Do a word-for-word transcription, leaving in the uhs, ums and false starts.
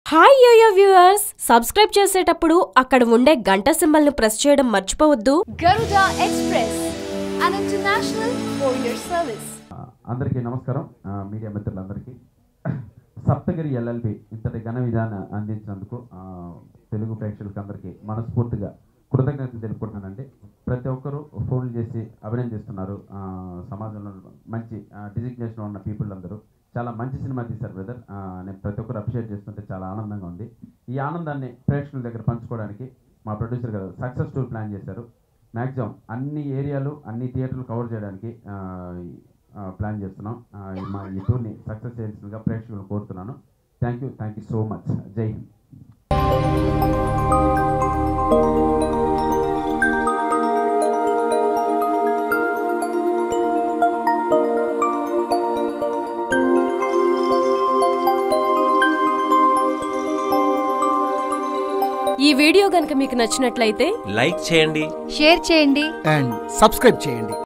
Hi yo-yo viewers, subscribe చేసేటప్పుడు అక్కడ ఉండే గంట సింబల్ ను ప్రెస్ చేయడం మర్చిపోవద్దు. Garuda Express, an international courier service. అందరికీ నమస్కారం. మీడియా మిత్రులందరికీ సప్తగిరి ఎల్ఎల్బి ఇంతటి ఘన విధానం అందించినందుకు తెలుగు ప్రేక్షకులకు అందరికీ మనస్ఫూర్తిగా కృతజ్ఞతలు తెలుపుకుంటున్నానండి. ప్రతి ఒక్కరూ ఫోన్లు చేసి అభినందిస్తున్నారు. సమాజంలో మంచి డిజిగ్నేషన్లో ఉన్న పీపుల్ అందరూ చాలా మంచి సినిమా తీశారు బ్రదర్. నేను ప్రతి ఒక్కరు అప్రిషియేట్ చేస్తుంటే చాలా ఆనందంగా ఉంది. ఈ ఆనందాన్ని ప్రేక్షకుల దగ్గర పంచుకోవడానికి మా ప్రొడ్యూసర్ గారు సక్సెస్ టూర్ ప్లాన్ చేశారు. మ్యాక్సిమం అన్ని ఏరియాలు అన్ని థియేటర్లు కవర్ చేయడానికి ప్లాన్ చేస్తున్నాం. మా ఈ టూర్ని సక్సెస్ చేయాల్సిందిగా ప్రేక్షకులు కోరుతున్నాను. Thank you thank you so much. జై హింద్. ఈ వీడియో గనుక మీకు నచ్చినట్లయితే లైక్ చేయండి, షేర్ చేయండి అండ్ సబ్స్క్రైబ్ చేయండి.